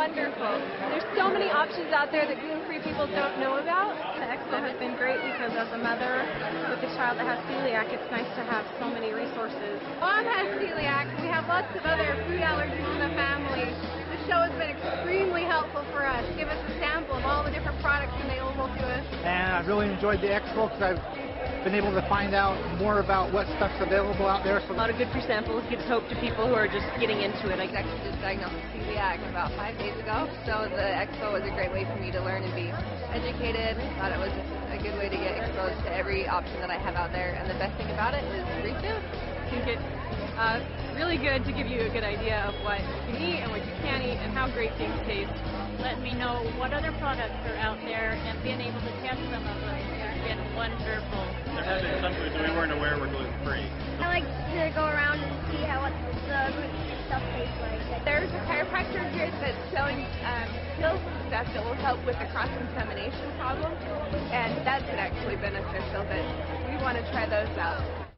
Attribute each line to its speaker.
Speaker 1: wonderful. There's so many options out there that gluten-free people don't know about.
Speaker 2: The expo has been great because as a mother with a child that has celiac, it's nice to have so many resources.
Speaker 1: Mom has celiac. We have lots of other food allergies in the family. The show has been extremely helpful for us. Give us a sample of all the different products available to us.
Speaker 3: And I've really enjoyed the expo because I've been able to find out more about what stuff's available out there.
Speaker 4: A lot of good free samples gives hope to people who are just getting into it.
Speaker 5: I actually just diagnosed with celiac about 5 days ago, so the expo was a great way for me to learn and be educated. I thought it was just a good way to get exposed to every option that I have out there, and the best thing about it is free food.
Speaker 6: I think it's really good to give you a good idea of what you can eat and what you can't eat and how great things taste.
Speaker 7: Let me know what other products are out there, and being able to test some of them has been wonderful.
Speaker 8: There have been some foods that we weren't aware were gluten-free.
Speaker 9: I like to go around and see what the gluten-free stuff tastes like.
Speaker 1: There's a chiropractor here that's selling pills and stuff that will help with the cross-contamination problem, and that's been actually beneficial, but we want to try those out.